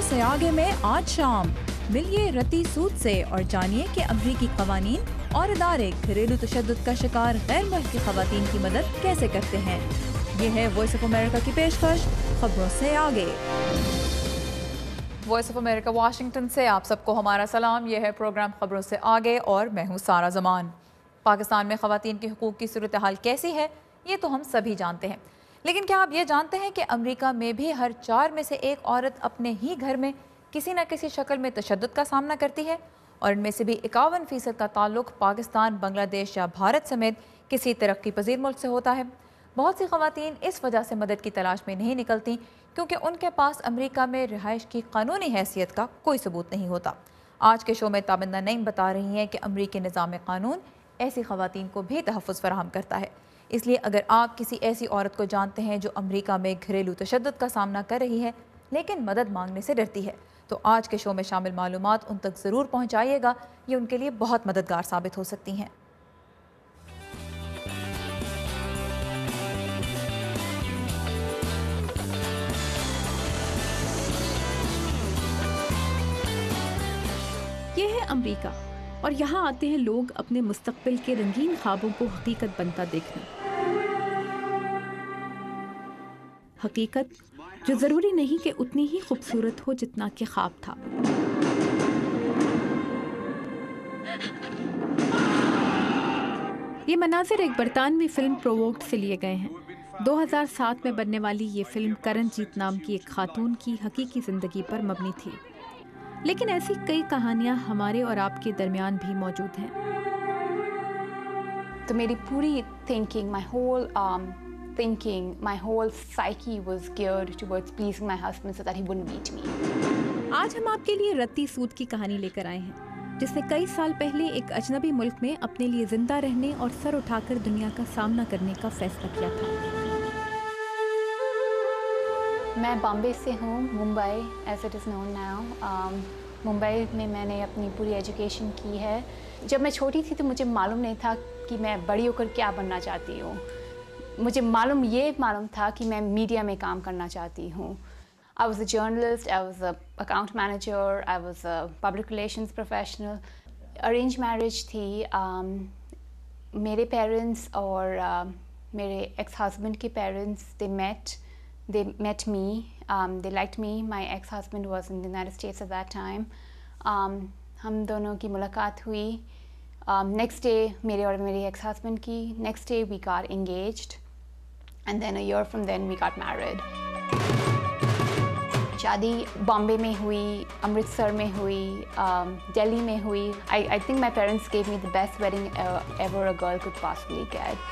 से आगे में आज शाम मिलिए रती सूद से और जानिए कि अमरीकी कवानीन और इदारे घरेलू तशद्दुद का शिकार गैर मुल्की खवातीन की मदद कैसे करते हैं। ये है वॉइस ऑफ अमेरिका की पेशकश खबरों से आगे। वॉइस ऑफ अमेरिका वाशिंगटन से आप सबको हमारा सलाम। यह है प्रोग्राम खबरों से आगे और मैं हूँ सारा जमान। पाकिस्तान में खवातीन के हुकूक की सूरत हाल कैसी है ये तो हम सभी जानते हैं, लेकिन क्या आप ये जानते हैं कि अमेरिका में भी हर 4 में से एक औरत अपने ही घर में किसी न किसी शक्ल में तशद्दुद का सामना करती है और इनमें से भी 51% का ताल्लुक पाकिस्तान, बांग्लादेश या भारत समेत किसी तरक्की पजीर मुल्क से होता है। बहुत सी खवातीन इस वजह से मदद की तलाश में नहीं निकलती क्योंकि उनके पास अमेरिका में रिहाइश की कानूनी हैसियत का कोई सबूत नहीं होता। आज के शो में ताबिंदा नईम बता रही हैं कि अमेरिकी निज़ाम कानून ऐसी खवातीन को भी तहफ़्फ़ुज़ फराहम करता है। इसलिए अगर आप किसी ऐसी औरत को जानते हैं जो अमेरिका में घरेलू तशद्दुद का सामना कर रही है लेकिन मदद मांगने से डरती है, तो आज के शो में शामिल मालूमात उन तक ज़रूर पहुँचाइएगा। ये उनके लिए बहुत मददगार साबित हो सकती हैं। ये है अमेरिका और यहाँ आते हैं लोग अपने मुस्तकबिल के रंगीन ख्वाबों को हकीकत बनता देखने। हकीकत जो ज़रूरी नहीं कि उतनी ही खूबसूरत हो जितना कि ख्वाब था। ये मनाजिर एक बरतानवी फिल्म प्रोवोक्ड से लिए गए हैं। 2007 में बनने वाली ये फिल्म करणजीत नाम की एक खातून की हकीकी ज़िंदगी पर मबनी थी, लेकिन ऐसी कई कहानियां हमारे और आपके दरमियान भी मौजूद हैं। तो मेरी पूरी thinking, my whole psyche was geared towards pleasing my husband so that he wouldn't beat me. आज हम आपके लिए रत्ती सूद की कहानी लेकर आए हैं, जिसने कई साल पहले एक अजनबी मुल्क में अपने लिए जिंदा रहने और सर उठाकर दुनिया का सामना करने का फैसला किया था। मैं बॉम्बे से हूँ, Mumbai as it is known now. Mumbai में मैंने अपनी पूरी एजुकेशन की है। जब मैं छोटी थी तो मुझे मालूम नहीं था कि मैं बड़ी होकर क्या बनना चाहती हूँ। मुझे मालूम था कि मैं मीडिया में काम करना चाहती हूँ। I was a journalist, I was a account manager, I was a public relations professional. Arranged marriage थी। मेरे पेरेंट्स और मेरे ex-husband के parents they met me, they liked me. My ex-husband was in the United States at that time. हम दोनों की मुलाकात हुई। Next day मेरे और मेरे ex-husband की, next day we got engaged and then a year from then we got married. शादी बॉम्बे में हुई, अमृतसर में हुई, दिल्ली में हुई। I think my parents gave me the best wedding ever a girl could possibly get.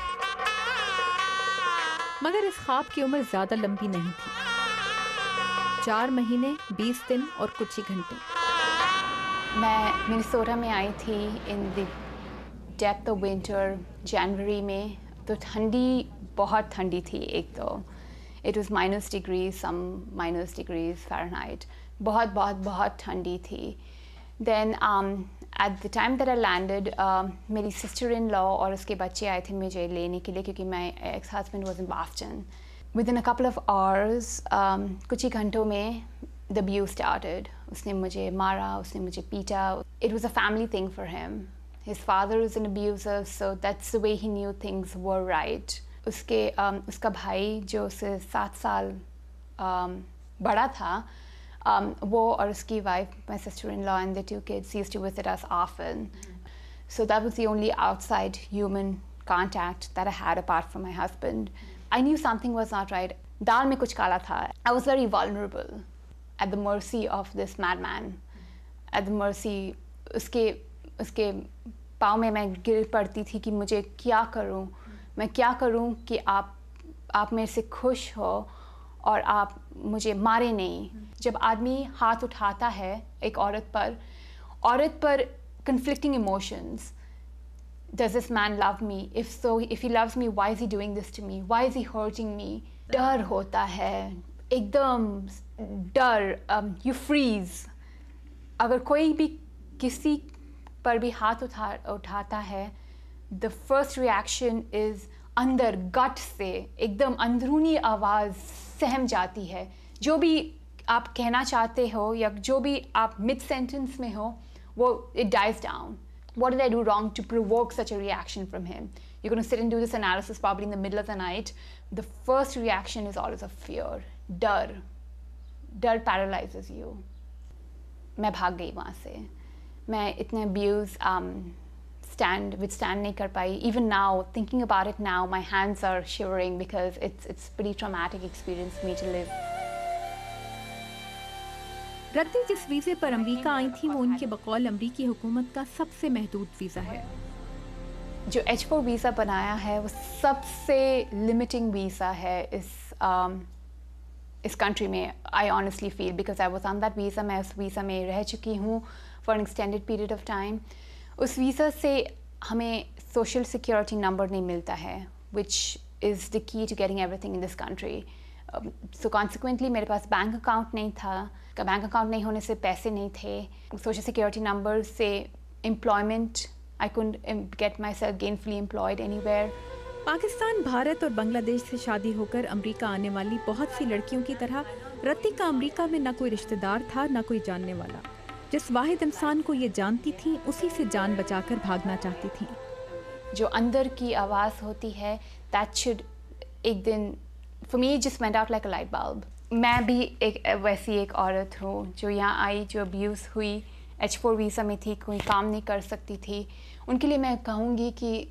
मगर इस ख्वाब की उम्र ज़्यादा लंबी नहीं थी। 4 महीने, 20 दिन और कुछ ही घंटे। मैं मिनेसोटा में आई थी in the depth of winter, जनवरी में। तो ठंडी, बहुत ठंडी थी। एक तो it was -degrees, some -degrees Fahrenheit। बहुत ठंडी थी। Then at the time that I landed, मेरी sister in law और उसके बच्चे आए थे मुझे लेने के लिए, क्योंकि my ex-husband was in Boston. Within a couple of hours, कुछ ही घंटों में the abuse started. उसने मुझे मारा, उसने मुझे पीटा। It was a family thing for him. His father was an abuser, so that's the way he knew things were right. उसका भाई जो उससे 7 साल बड़ा था, वो और उसकी wife, my sister-in-law and the 2 kids used to visit us often. So that was the only outside human contact that I had apart from my husband. I knew something was not right. दाल में कुछ काला था. I was very vulnerable, at the mercy of this madman. At the mercy, उसके पाँव में मैं गिर पड़ती थी कि मुझे क्या करूं, मैं क्या करूं कि आप मेरे से खुश हो और आप मुझे मारे नहीं। जब आदमी हाथ उठाता है एक औरत पर conflicting emotions. Does this man love me? If so, if he loves me, why is he doing this to me? Why is he hurting me? डर होता है, एकदम डर। You freeze. अगर कोई भी किसी पर भी हाथ उठाता है, the first reaction is अंदर गट से एकदम अंदरूनी आवाज़ सहम जाती है। जो भी आप कहना चाहते हो या जो भी आप मिड सेंटेंस में हो, वो it dies down. What did I do wrong to provoke such a reaction from him? You're going to sit and do this analysis probably in the middle of the night. The first reaction is always of fear, डर. डर paralyzes you. मैं भाग गई वहाँ से. मैं इतने abuse withstand नहीं कर पाई. Even now, thinking about it now, my hands are shivering because it's pretty traumatic experience for me to live. रत्ती जिस वीज़े पर अमेरिका आई थी वो उनके बकौल अमेरिकी हुकूमत का सबसे महदूद वीज़ा है। जो H4 वीज़ा बनाया है वो सबसे लिमिटिंग वीज़ा है इस कंट्री में। I honestly feel because I was on that visa, मैं उस वीज़ा में रह चुकी हूँ for an extended period of time. उस वीज़ा से हमें सोशल सिक्योरिटी नंबर नहीं मिलता है, which is the key to getting everything in this country. So consequently मेरे पास बैंक अकाउंट नहीं था, बैंक अकाउंट नहीं होने से पैसे नहीं थे, सोशल सिक्योरिटी नंबर से employment, I couldn't get myself gainfully employed anywhere. Pakistan, Bharat और बांग्लादेश से शादी होकर अमेरिका आने वाली बहुत सी लड़कियों की तरह रत्ती का अमेरिका में न कोई रिश्तेदार था न कोई जानने वाला। जिस वाहिद इंसान को ये जानती थी उसी से जान बचाकर भागना चाहती थी। जो अंदर की आवाज़ होती है दैट शुड एक दिन for me it just went out like a light bulb. मैं भी वैसी एक औरत हूँ जो यहाँ आई, जो अब्यूज़ हुई, H4 वीज़ा में थी, कोई काम नहीं कर सकती थी। उनके लिए मैं कहूँगी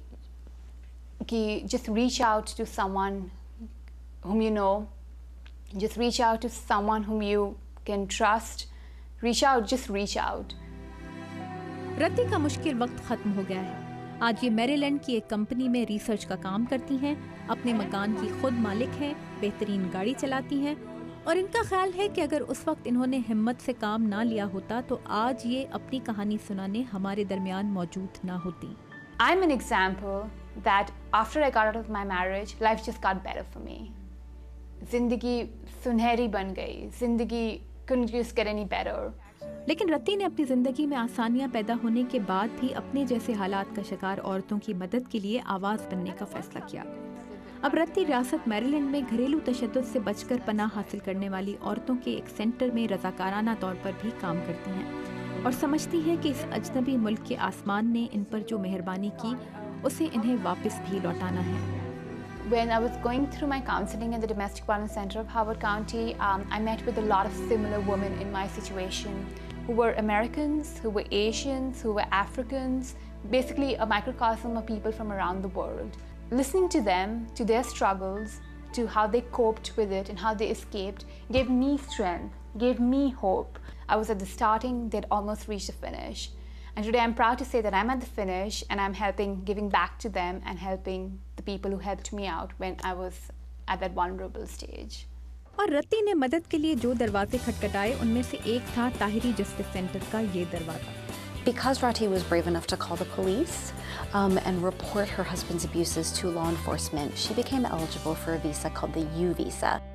कि just reach out to someone whom you know, just reach out to someone whom you can trust, just reach out. रत्ती का मुश्किल वक्त ख़त्म हो गया है। आज ये मैरीलैंड की एक कंपनी में रिसर्च का काम करती हैं, अपने मकान की खुद मालिक हैं, बेहतरीन गाड़ी चलाती हैं और इनका ख्याल है कि अगर उस वक्त इन्होंने हिम्मत से काम ना लिया होता तो आज ये अपनी कहानी सुनाने हमारे दरमियान मौजूद ना होती। I'm an example that after I got out of my marriage, life just got better for me. जिंदगी सुनहरी बन गई, जिंदगी couldn't just get any better. लेकिन रत्ती ने अपनी ज़िंदगी में आसानियां पैदा होने के बाद भी अपने जैसे हालात का शिकार औरतों की मदद के लिए आवाज़ बनने का फैसला किया। अब रत्ती रियासत मैरीलैंड में घरेलू तशद्दुद से बचकर पनाह हासिल करने वाली औरतों के एक सेंटर में रज़ाकाराना तौर पर भी काम करती हैं और समझती हैं कि इस अजनबी मुल्क के आसमान ने इन पर जो मेहरबानी की उसे इन्हें वापस भी लौटाना है। When I was going through my counseling in the Domestic Violence Center of Howard County, I met with a lot of similar women in my situation who were Americans, who were Asians, who were Africans, basically a microcosm of people from around the world. Listening to them, to their struggles, to how they coped with it and how they escaped, gave me strength, gave me hope. I was at the starting, they'd almost reached the finish. And today I'm proud to say that I'm at the finish and I'm giving back to them and helping the people who helped me out when I was at that vulnerable stage. और रत्ती ने मदद के लिए जो दरवाजे खटखटाए उनमें से एक था ताहिरी जस्टिस सेंटर का ये दरवाज़ा। Because Rati was brave enough to call the police and report her husband's abuses to law enforcement, she became eligible for a visa called the U visa.